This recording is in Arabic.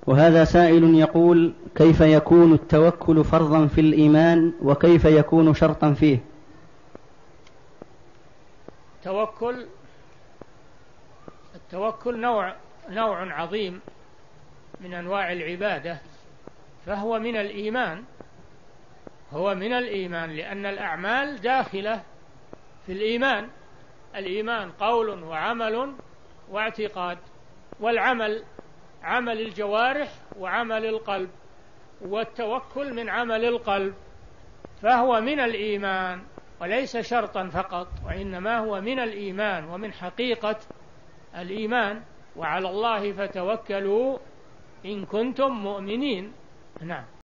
وهذا سائل يقول: كيف يكون التوكل فرضا في الإيمان وكيف يكون شرطا فيه؟ التوكل نوع عظيم من أنواع العبادة، فهو من الإيمان، لأن الأعمال داخلة في الإيمان. الإيمان قول وعمل واعتقاد، والعمل عمل الجوارح وعمل القلب، والتوكل من عمل القلب، فهو من الإيمان وليس شرطا فقط، وإنما هو من الإيمان ومن حقيقة الإيمان. وعلى الله فتوكلوا إن كنتم مؤمنين. نعم.